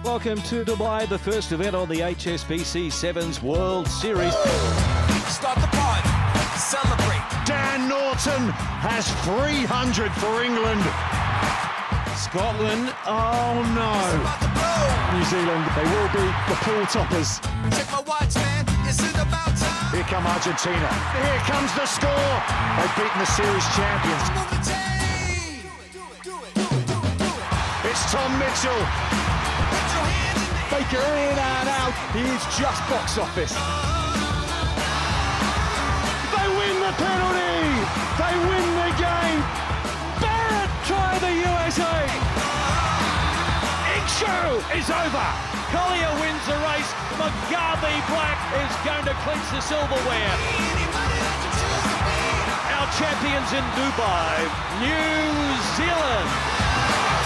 Welcome to Dubai, the first event on the HSBC Sevens World Series. Start the party, celebrate. Dan Norton has 300 for England. Scotland, oh no. New Zealand, they will be the pool toppers. Check my watch, man, is it about time? Here come Argentina. Here comes the score. They've beaten the series champions. Move the chain. Do it. It's Tom Mitchell. Put your hands in the air. Baker in and out. He is just box office. They win the penalty. They win the game. Barrett try the USA. Show is over. Collier wins the race. McGarvey Black is going to clinch the silverware. Our champions in Dubai, New Zealand.